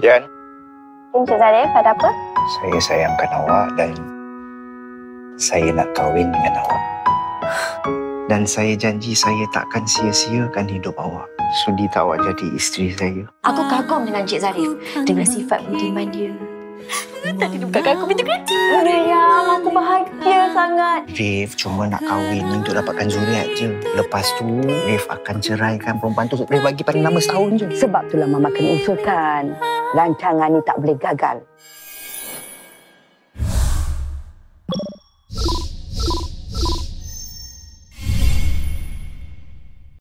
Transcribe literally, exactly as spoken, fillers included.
Jan. Encik Zarif, ada apa? Saya sayangkan awak dan saya nak kahwin dengan awak. Dan saya janji saya takkan sia-siakan hidup awak. Sudi tak awak jadi isteri saya? Aku kagum dengan Encik Zarif, dengan sifat budiman dia. Tadi dia bukakan aku pintu kereta. Sayang, aku bahagia sangat. Rif cuma nak kahwin untuk dapatkan zuriat je. Lepas tu, Rif akan ceraikan perempuan tu. Rif bagi paling lama setahun je. Sebab itulah Mama kena usulkan. Rancangan ni tak boleh gagal.